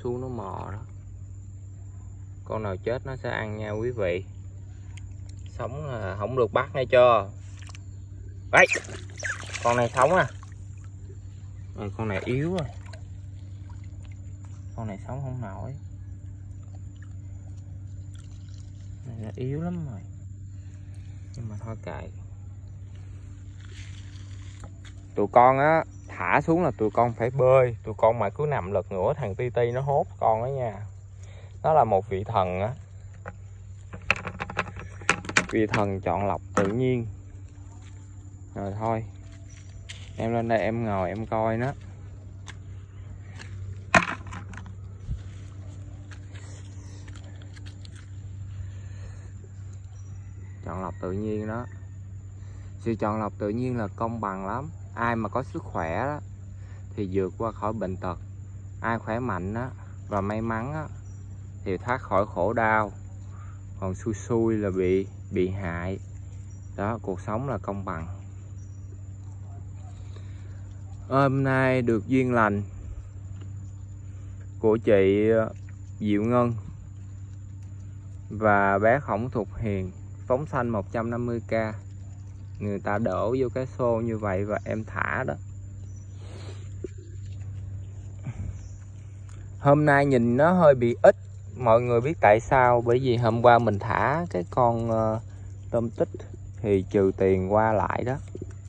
xuống nó mò đó. Con nào chết nó sẽ ăn nha quý vị. Sống là không được bắt nghe chưa. Đấy, con này sống à. Con này yếu rồi. Con này sống không nổi. Này là yếu lắm rồi. Nhưng mà thôi kệ. Tụi con á thả xuống là tụi con phải bơi. Tụi con mà cứ nằm lật ngửa thằng Ti Ti nó hốt con đó nha. Nó là một vị thần á. Vị thần chọn lọc tự nhiên. Rồi thôi, em lên đây em ngồi em coi nó. Chọn lọc tự nhiên đó. Sự chọn lọc tự nhiên là công bằng lắm. Ai mà có sức khỏe đó thì vượt qua khỏi bệnh tật. Ai khỏe mạnh đó và may mắn đó thì thoát khỏi khổ đau. Còn xui xui là bị hại. Đó, cuộc sống là công bằng. Hôm nay được duyên lành của chị Diệu Ngân và bé Khổng Thục Hiền phóng sanh 150k. Người ta đổ vô cái xô như vậy và em thả đó. Hôm nay nhìn nó hơi bị ít. Mọi người biết tại sao? Bởi vì hôm qua mình thả cái con tôm tích thì trừ tiền qua lại đó.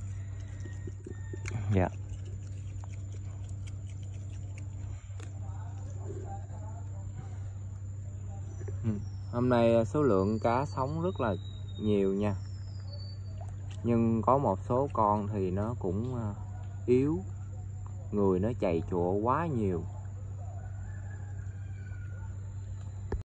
Dạ. Hôm nay số lượng cá sống rất là nhiều nha. Nhưng có một số con thì nó cũng yếu. Người nó chày chụa quá nhiều.